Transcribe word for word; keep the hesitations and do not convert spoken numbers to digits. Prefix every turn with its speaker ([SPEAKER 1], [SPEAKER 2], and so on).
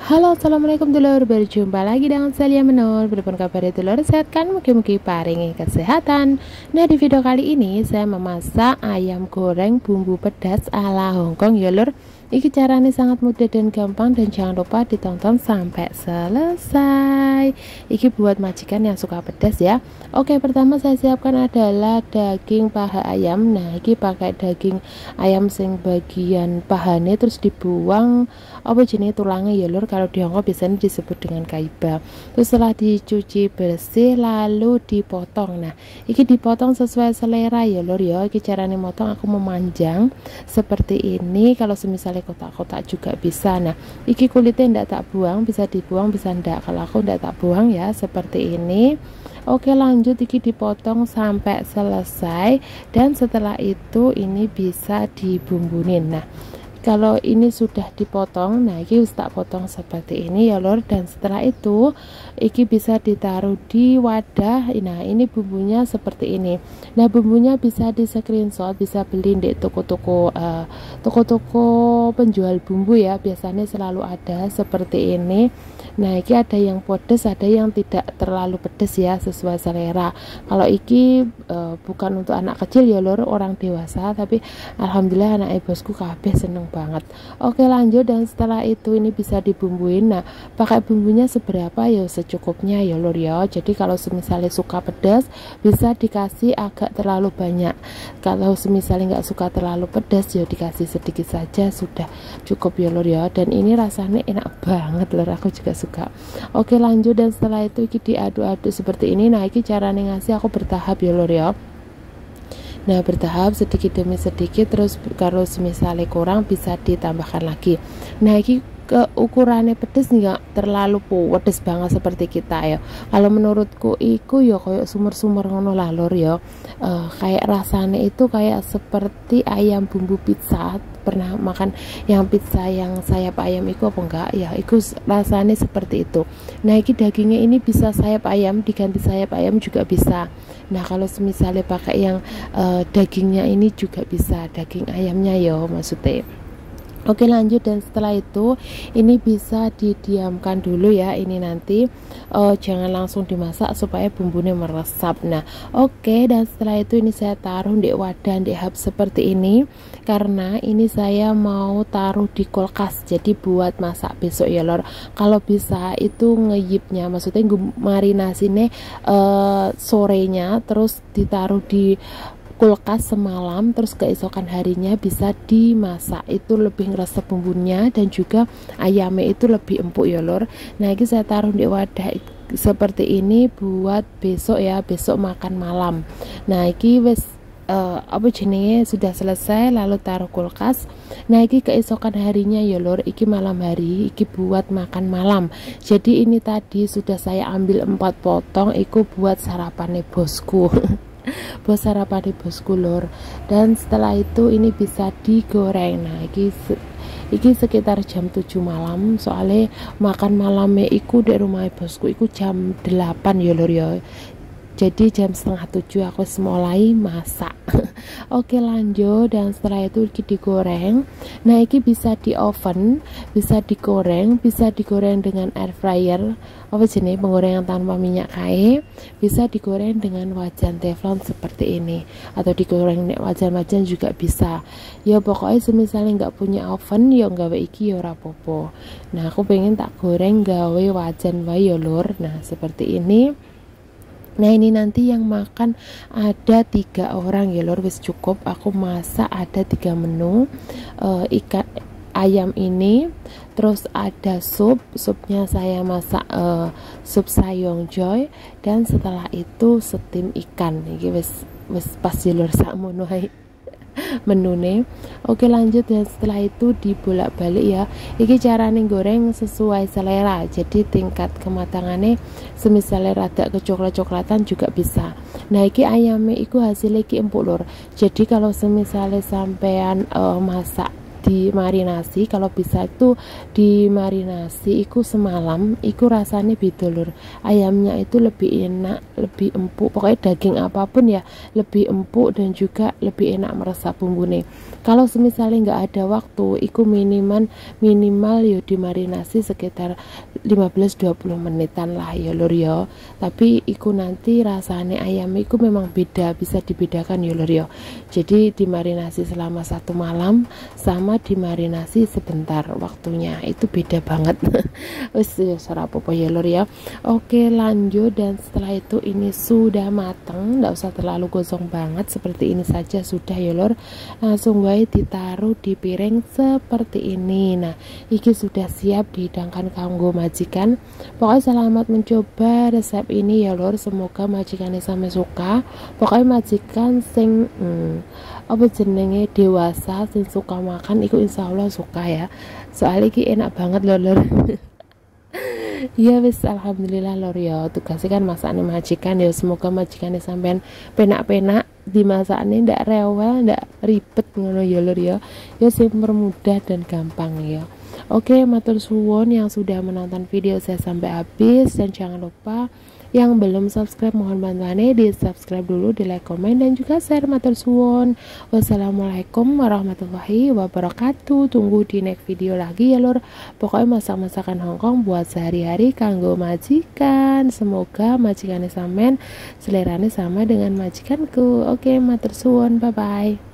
[SPEAKER 1] Halo, assalamualaikum dulur, berjumpa lagi dengan saya Menur. Berpun kabar dulur, sehat kan? Mugi-mugi paringi kesehatan. Nah, di video kali ini saya memasak ayam goreng bumbu pedas ala Hongkong ya lur. Iki caranya sangat mudah dan gampang, dan jangan lupa ditonton sampai selesai. Iki buat majikan yang suka pedas ya. Oke, pertama saya siapkan adalah daging paha ayam. Nah, iki pakai daging ayam sing bagian pahane terus dibuang apa jenis tulangnya ya lur. Kalau di Hongkong biasanya disebut dengan kaiba. Terus setelah dicuci bersih lalu dipotong. Nah, iki dipotong sesuai selera ya lur ya. Iki caranya motong aku memanjang seperti ini. Kalau semisal kotak-kotak juga bisa. Nah, iki kulitnya ndak tak buang, bisa dibuang bisa ndak. Kalau aku ndak tak buang ya, seperti ini. Oke, lanjut iki dipotong sampai selesai, dan setelah itu ini bisa dibumbunin. Nah, kalau ini sudah dipotong, nah iki harus tak potong seperti ini ya lor. Dan setelah itu iki bisa ditaruh di wadah. Nah, ini bumbunya seperti ini. Nah, bumbunya bisa di screenshot, bisa beli di toko-toko uh, toko-toko penjual bumbu ya, biasanya selalu ada seperti ini. Nah, iki ada yang pedes, ada yang tidak terlalu pedes ya, sesuai selera. Kalau iki uh, bukan untuk anak kecil ya lor, orang dewasa, tapi alhamdulillah anak bosku kabeh seneng banget. Oke, lanjut, dan setelah itu ini bisa dibumbuin. Nah, pakai bumbunya seberapa ya, secukupnya ya lur ya. Jadi kalau semisalnya suka pedas bisa dikasih agak terlalu banyak. Kalau semisalnya nggak suka terlalu pedas ya dikasih sedikit saja, sudah cukup ya lur ya. Dan ini rasanya enak banget lur, aku juga suka. Oke, lanjut, dan setelah itu iki diaduk-aduk seperti ini. Nah, iki caranya ngasih aku bertahap ya lur ya. Nah, bertahap sedikit demi sedikit, terus kalau misalnya kurang bisa ditambahkan lagi. Nah, ini ke ukurannya pedes nggak terlalu pedes banget seperti kita ya. Kalau menurutku iku ya kayak sumur-sumur ngono lah lur ya. Uh, kayak rasanya itu kayak seperti ayam bumbu pizza. Pernah makan yang pizza yang sayap ayam itu apa enggak ya, itu rasanya seperti itu. Nah, ini dagingnya ini bisa sayap ayam, diganti sayap ayam juga bisa. Nah, kalau misalnya pakai yang uh, dagingnya ini juga bisa, daging ayamnya ya maksudnya. Oke, lanjut, dan setelah itu ini bisa didiamkan dulu ya. Ini nanti uh, jangan langsung dimasak supaya bumbunya meresap. Nah, oke, dan setelah itu ini saya taruh di wadah di hub seperti ini, karena ini saya mau taruh di kulkas, jadi buat masak besok ya lor. Kalau bisa itu ngeyipnya, maksudnya marinasinya uh, sorenya terus ditaruh di kulkas semalam, terus keesokan harinya bisa dimasak, itu lebih ngeresep bumbunya dan juga ayamnya itu lebih empuk ya lor. Nah, ini saya taruh di wadah seperti ini buat besok ya, besok makan malam. Nah, ini wes uh, apa jenenge sudah selesai lalu taruh kulkas. Nah, ini keesokan harinya ya lor, iki malam hari iki buat makan malam. Jadi ini tadi sudah saya ambil empat potong, iku buat sarapannya bosku. Buat sarapan di bosku lur. Dan setelah itu ini bisa digoreng. Nah, ini iki sekitar jam tujuh malam, soalnya makan malamnya iku di rumah bosku iku jam delapan ya lur ya. Jadi jam setengah tujuh aku mulai masak. Oke, lanjut, dan setelah itu digoreng. Nah, ini bisa di oven, bisa digoreng, bisa digoreng dengan air fryer, apa jenis penggorengan tanpa minyak kae, bisa digoreng dengan wajan teflon seperti ini, atau digoreng wajan-wajan juga bisa. Ya pokoknya semisalnya nggak punya oven ya nggawe iki ya ora apa-apa. Nah, aku pengen tak goreng gawe wajan wae ya lur. Nah, seperti ini. Nah, ini nanti yang makan ada tiga orang ya lor, wis cukup. Aku masak ada tiga menu, uh, ikan ayam ini, terus ada sup, supnya saya masak uh, sup sayong joy, dan setelah itu steam ikan. Ini wis wis pas ya lor sakmono ae menu nih. Oke, lanjut, dan setelah itu dibolak-balik ya. Ini cara nih goreng sesuai selera, jadi tingkat kematangannya semisalnya rada kecoklat-coklatan juga bisa. Nah, ini ayamnya itu hasilnya iki empuk lur. Jadi kalau semisalnya sampean uh, masak dimarinasi, kalau bisa itu dimarinasi iku semalam, iku rasanya beda lur. Ayamnya itu lebih enak, lebih empuk, pokoknya daging apapun ya lebih empuk dan juga lebih enak meresap bumbune. Kalau misalnya nggak ada waktu, iku minimal minimal yo dimarinasi sekitar lima belas dua puluh menitan lah ya lur ya. Tapi iku nanti rasanya ayam iku memang beda, bisa dibedakan ya lur ya. Jadi dimarinasi selama satu malam sama dimarinasi sebentar waktunya itu beda banget. Wis ora apa-apa ya lur ya. Oke, lanjut. Dan setelah itu ini sudah matang, nggak usah terlalu gosong banget, seperti ini saja sudah ya lur. Langsung wae ditaruh di piring seperti ini. Nah, iki sudah siap dihidangkan kanggo majikan. Pokoknya selamat mencoba resep ini ya lur, semoga majikannya sampai suka. Pokoknya majikan sing hmm, apa jenenge dewasa sing suka makan iku insya Allah suka ya, soalnya iki enak banget lho lur. Ya wis, alhamdulillah lor ya, tugasnya kan masaknya majikan ya, semoga majikannya sampean penak-penak dimasaknya, ndak rewel, ndak ribet ngono ya lor ya, ya sing permudah dan gampang ya. Oke, matur suwun yang sudah menonton video saya sampai habis, dan jangan lupa yang belum subscribe mohon bantuannya di subscribe dulu, di like, komen, dan juga share. Matur suwun. Wassalamualaikum warahmatullahi wabarakatuh. Tunggu di next video lagi ya lur. Pokoknya masak-masakan Hongkong buat sehari-hari kanggo majikan. Semoga majikannya sampean selerane sama dengan majikanku. Oke, matur suwun, bye bye.